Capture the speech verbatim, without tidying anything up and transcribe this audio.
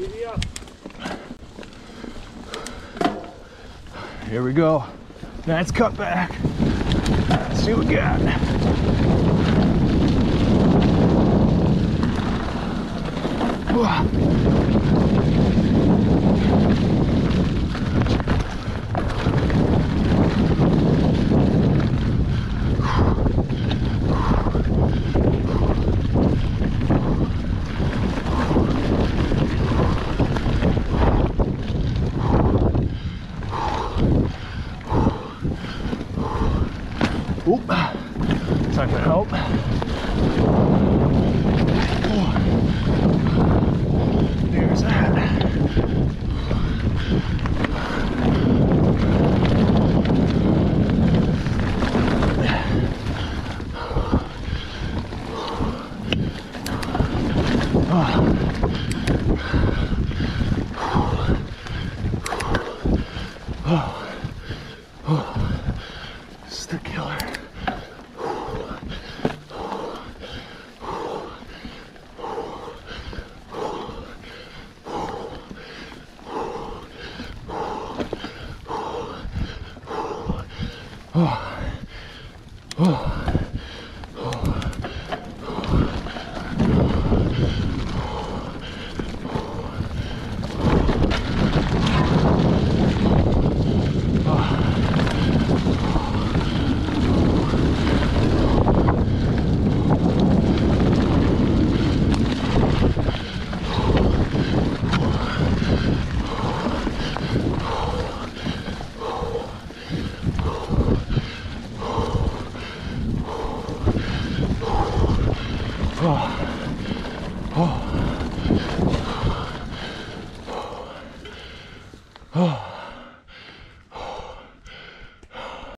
Here we go. Nice cut back. Let's see what we got. Oop, it's not gonna help. Oh. There's that. Oh. Oh. This is the killer. Oh. Oh. Oh. Oh.